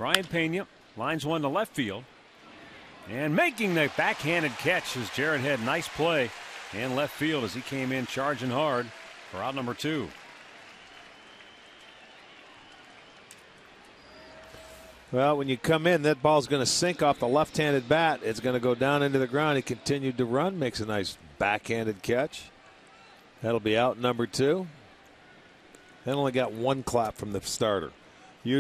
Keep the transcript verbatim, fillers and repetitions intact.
Brian Pena lines one to left field. And making the backhanded catch as Jarrett had nice play in left field as he came in charging hard for out number two. Well, when you come in, that ball's going to sink off the left-handed bat. It's going to go down into the ground. He continued to run, makes a nice backhanded catch. That'll be out number two. Then only got one clap from the starter.